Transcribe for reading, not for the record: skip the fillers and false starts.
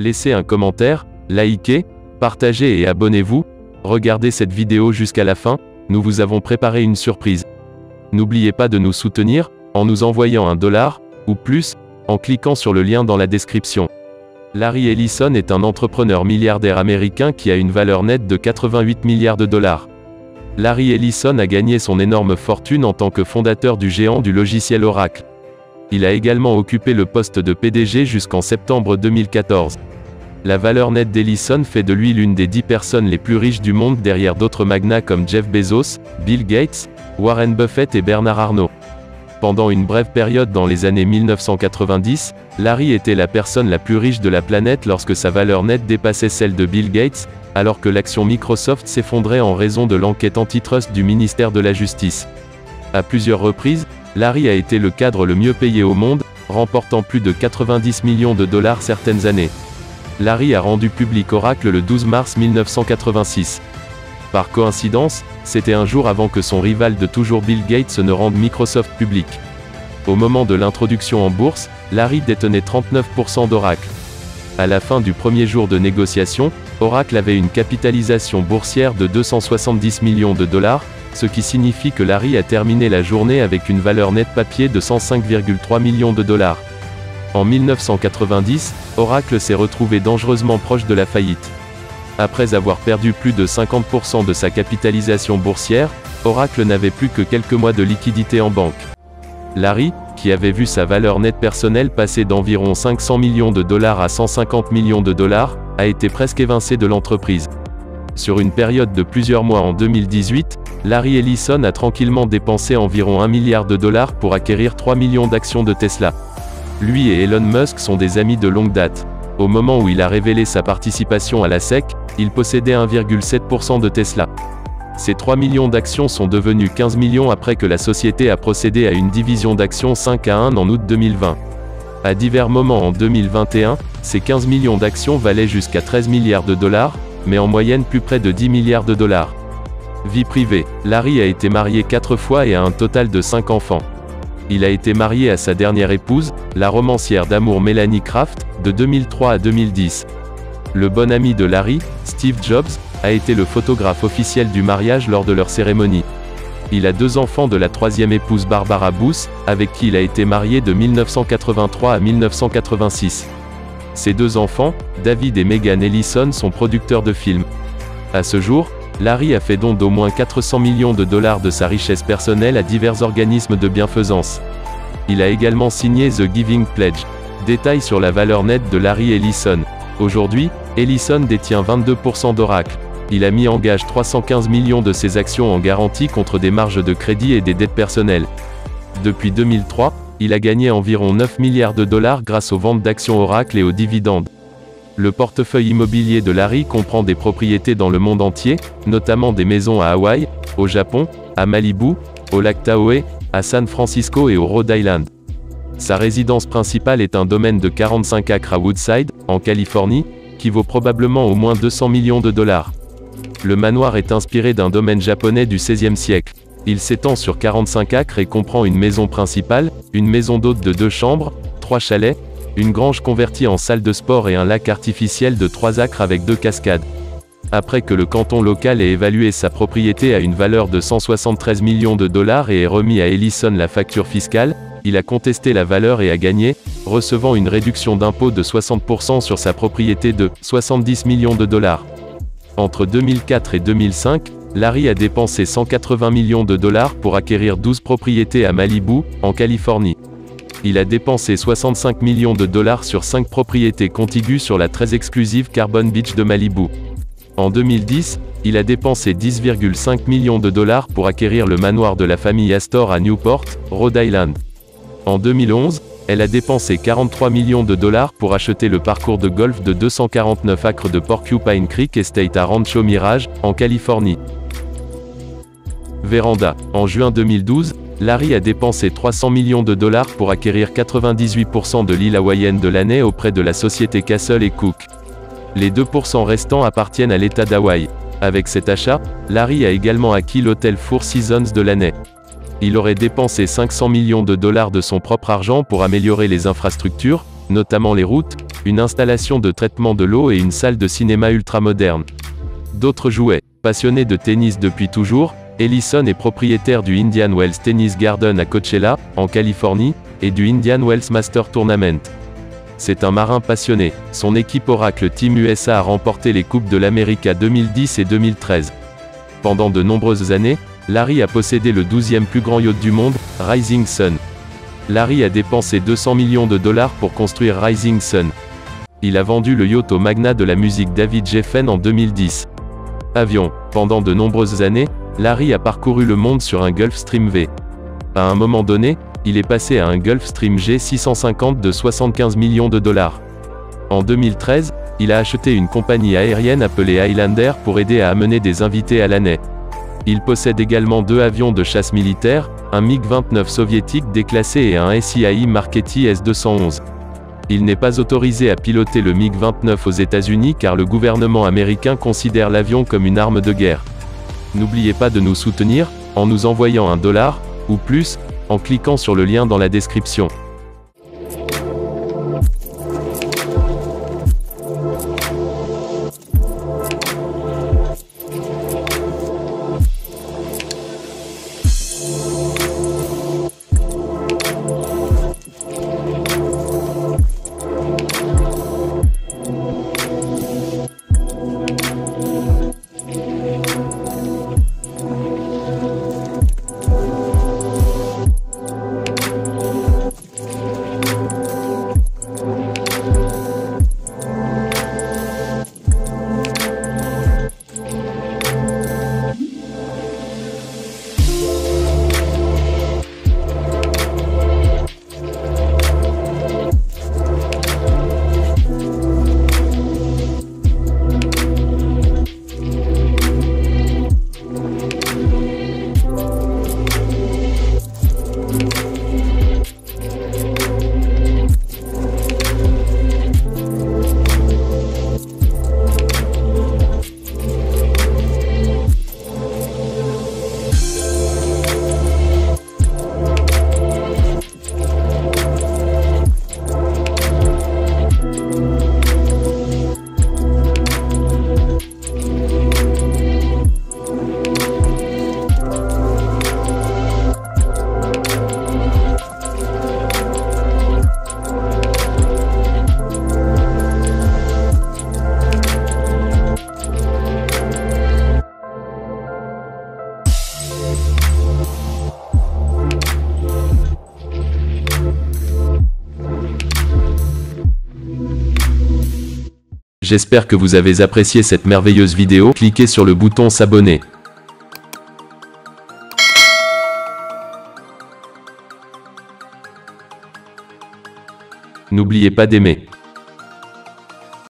Laissez un commentaire, likez, partagez et abonnez-vous. Regardez cette vidéo jusqu'à la fin, nous vous avons préparé une surprise. N'oubliez pas de nous soutenir, en nous envoyant $1, ou plus, en cliquant sur le lien dans la description. Larry Ellison est un entrepreneur milliardaire américain qui a une valeur nette de 88 milliards de dollars. Larry Ellison a gagné son énorme fortune en tant que fondateur du géant du logiciel Oracle. Il a également occupé le poste de PDG jusqu'en septembre 2014. La valeur nette d'Ellison fait de lui l'une des 10 personnes les plus riches du monde derrière d'autres magnats comme Jeff Bezos, Bill Gates, Warren Buffett et Bernard Arnault. Pendant une brève période dans les années 1990, Larry était la personne la plus riche de la planète lorsque sa valeur nette dépassait celle de Bill Gates, alors que l'action Microsoft s'effondrait en raison de l'enquête antitrust du ministère de la Justice. À plusieurs reprises, Larry a été le cadre le mieux payé au monde, remportant plus de 90 millions de dollars certaines années. Larry a rendu public Oracle le 12 mars 1986. Par coïncidence, c'était un jour avant que son rival de toujours Bill Gates ne rende Microsoft public. Au moment de l'introduction en bourse, Larry détenait 39% d'Oracle. À la fin du premier jour de négociation, Oracle avait une capitalisation boursière de 270 millions de dollars, ce qui signifie que Larry a terminé la journée avec une valeur nette papier de 105,3 millions de dollars. En 1990, Oracle s'est retrouvé dangereusement proche de la faillite. Après avoir perdu plus de 50% de sa capitalisation boursière, Oracle n'avait plus que quelques mois de liquidité en banque. Larry, qui avait vu sa valeur nette personnelle passer d'environ 500 millions de dollars à 150 millions de dollars, a été presque évincé de l'entreprise. Sur une période de plusieurs mois en 2018, Larry Ellison a tranquillement dépensé environ 1 milliard de dollars pour acquérir 3 millions d'actions de Tesla. Lui et Elon Musk sont des amis de longue date. Au moment où il a révélé sa participation à la SEC, il possédait 1,7% de Tesla. Ces 3 millions d'actions sont devenues 15 millions après que la société a procédé à une division d'actions 5-1 en août 2020. À divers moments en 2021, ces 15 millions d'actions valaient jusqu'à 13 milliards de dollars, mais en moyenne plus près de 10 milliards de dollars. Vie privée, Larry a été marié 4 fois et a un total de 5 enfants. Il a été marié à sa dernière épouse, la romancière d'amour Melanie Kraft, de 2003 à 2010. Le bon ami de Larry, Steve Jobs, a été le photographe officiel du mariage lors de leur cérémonie. Il a 2 enfants de la 3e épouse Barbara Bush, avec qui il a été marié de 1983 à 1986. Ses 2 enfants, David et Megan Ellison, sont producteurs de films. À ce jour, Larry a fait don d'au moins 400 millions de dollars de sa richesse personnelle à divers organismes de bienfaisance. Il a également signé The Giving Pledge. Détails sur la valeur nette de Larry Ellison. Aujourd'hui, Ellison détient 22% d'Oracle. Il a mis en gage 315 millions de ses actions en garantie contre des marges de crédit et des dettes personnelles. Depuis 2003, il a gagné environ 9 milliards de dollars grâce aux ventes d'actions Oracle et aux dividendes. Le portefeuille immobilier de Larry comprend des propriétés dans le monde entier, notamment des maisons à Hawaï, au Japon, à Malibu, au lac Tahoe, à San Francisco et au Rhode Island. Sa résidence principale est un domaine de 45 acres à Woodside, en Californie, qui vaut probablement au moins 200 millions de dollars. Le manoir est inspiré d'un domaine japonais du XVIe siècle. Il s'étend sur 45 acres et comprend une maison principale, une maison d'hôte de 2 chambres, 3 chalets, une grange convertie en salle de sport et un lac artificiel de 3 acres avec 2 cascades. Après que le canton local ait évalué sa propriété à une valeur de 173 millions de dollars et ait remis à Ellison la facture fiscale, il a contesté la valeur et a gagné, recevant une réduction d'impôt de 60% sur sa propriété de 70 millions de dollars. Entre 2004 et 2005, Larry a dépensé 180 millions de dollars pour acquérir 12 propriétés à Malibu, en Californie. Il a dépensé 65 millions de dollars sur 5 propriétés contiguës sur la très exclusive Carbon Beach de Malibu. En 2010, il a dépensé 10,5 millions de dollars pour acquérir le manoir de la famille Astor à Newport, Rhode Island. En 2011, elle a dépensé 43 millions de dollars pour acheter le parcours de golf de 249 acres de Porcupine Creek Estate à Rancho Mirage, en Californie. Véranda. En juin 2012, Larry a dépensé 300 millions de dollars pour acquérir 98% de l'île hawaïenne de l'année auprès de la société Castle & Cook. Les 2% restants appartiennent à l'État d'Hawaï. Avec cet achat, Larry a également acquis l'hôtel Four Seasons de l'année. Il aurait dépensé 500 millions de dollars de son propre argent pour améliorer les infrastructures, notamment les routes, une installation de traitement de l'eau et une salle de cinéma ultramoderne. D'autres jouets. Passionné de tennis depuis toujours, Ellison est propriétaire du Indian Wells Tennis Garden à Coachella, en Californie, et du Indian Wells Master Tournament. C'est un marin passionné. Son équipe Oracle Team USA a remporté les Coupes de l'Amérique 2010 et 2013. Pendant de nombreuses années, Larry a possédé le 12e plus grand yacht du monde, Rising Sun. Larry a dépensé 200 millions de dollars pour construire Rising Sun. Il a vendu le yacht au magnat de la musique David Geffen en 2010. Avion. Pendant de nombreuses années, Larry a parcouru le monde sur un Gulfstream V. À un moment donné, il est passé à un Gulfstream G650 de 75 millions de dollars. En 2013, il a acheté une compagnie aérienne appelée Highlander pour aider à amener des invités à l'année. Il possède également 2 avions de chasse militaire, un MiG-29 soviétique déclassé et un SIAI Marquetti S-211. Il n'est pas autorisé à piloter le MiG-29 aux États-Unis car le gouvernement américain considère l'avion comme une arme de guerre. N'oubliez pas de nous soutenir, en nous envoyant $1, ou plus, en cliquant sur le lien dans la description. J'espère que vous avez apprécié cette merveilleuse vidéo. Cliquez sur le bouton s'abonner. N'oubliez pas d'aimer.